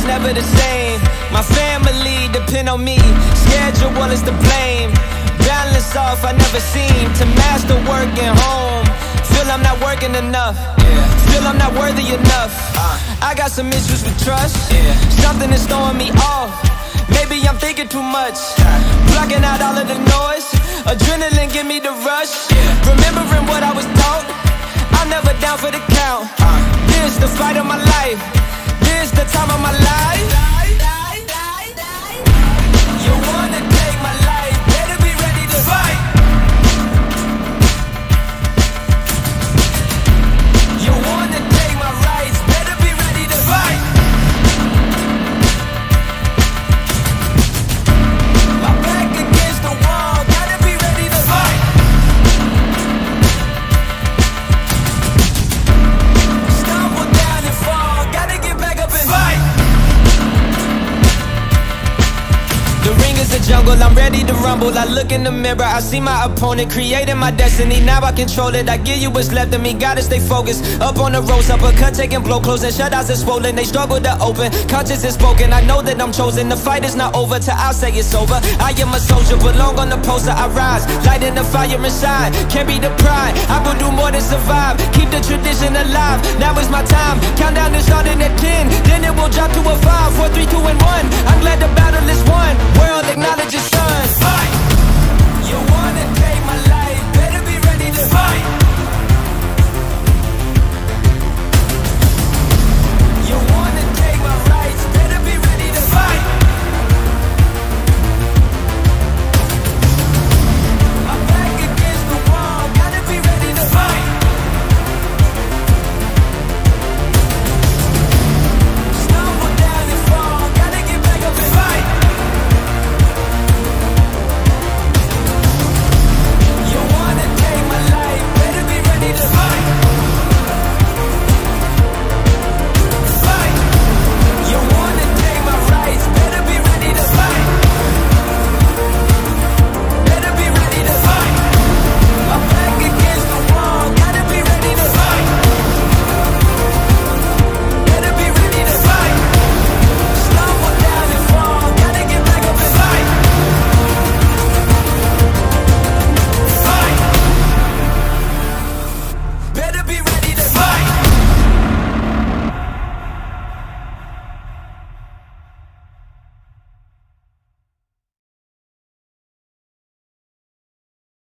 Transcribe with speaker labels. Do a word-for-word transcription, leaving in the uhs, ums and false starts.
Speaker 1: never the same. My family depend on me, schedule is to blame. Balance off, I never seem to master working home. Feel I'm not working enough, yeah. Feel I'm not worthy enough, uh. I got some issues with trust, yeah. Something is throwing me off. Maybe I'm thinking too much, blocking out all of the noise. Adrenaline give me the rush, yeah. Remembering what I was taught, I'm never down for the count, uh. This the fight of my life, this the time of my life. You wanna take my life, better be ready to fight. You wanna take my rights, better be ready to fight. My back against the wall, gotta be ready to fight. Stumble down and fall, gotta get back up and fight. The ring is a jungle, I'm ready to rumble. I look in the mirror, I see my opponent, creating my destiny. Now I control it, I give you what's left of me. Gotta stay focused, up on the ropes, uppercut, taking blow, closing shutouts are swollen. They struggle to open, conscience is spoken. I know that I'm chosen, the fight is not over till I say it's over. I am a soldier, belong on the poster, I rise, lighting the fire inside. Can't be deprived, I will do more than survive. Keep the tradition alive, now is my time. Countdown is starting at ten, then it will drop to a five, four, three, two, and one. I'm glad the battle